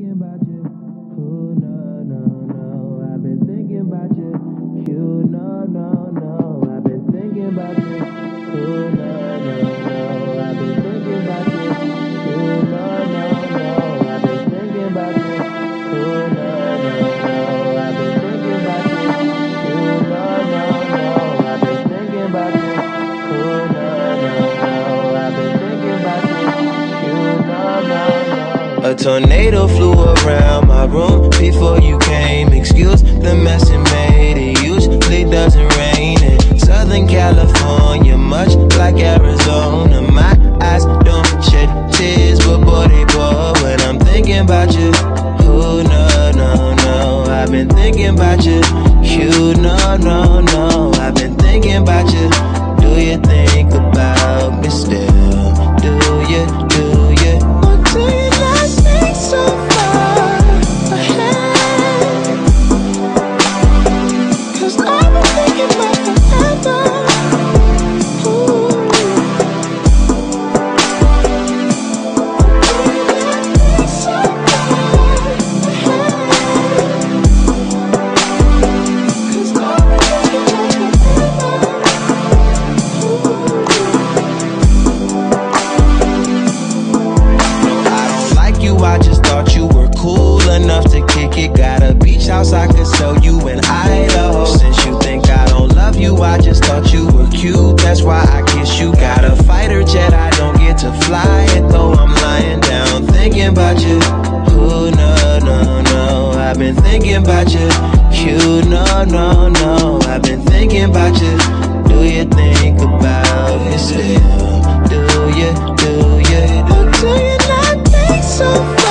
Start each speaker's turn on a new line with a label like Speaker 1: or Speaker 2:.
Speaker 1: thinking about you. Ooh, no, no, no. I've been thinking about you. You, no, no, no. I've been thinking about you. Ooh, no, no, no. I've been thinking about you. You, no, no, no. I've been thinking about you. Ooh, no, no, no. I've been thinking about you. You, no, no, no. I've been thinking about you. Ooh, no, no, no. I've been thinking about you. You, no, no, no. A tornado flew around my room before you came. Excuse the mess it made. It usually doesn't rain in Southern California, much like Arizona. My eyes don't shed tears, but boy they pour when I'm thinking about you. Ooh, no, no, no. I've been thinking about you. You, no, no, no. I've been thinking about you. Do you think about me still? Do you, do you? Or do you not think so far ahead? 'Cause I've been thinking about forever. Ooh. Do you not think so far ahead? 'Cause I've been thinking about forever. Ooh. I just thought you were cool enough to kick it. Got a beach house I could sell you in Idaho. Since you think I don't love you, I just thought you were cute. That's why I kiss you. Got a fighter jet, I don't get to fly it though. I'm lying down thinking about you. Ooh, no, no, no. I've been thinking about you. You, no, no, no. I've been thinking about you. Do you think about me still? Do you, do you? Or do you not think so?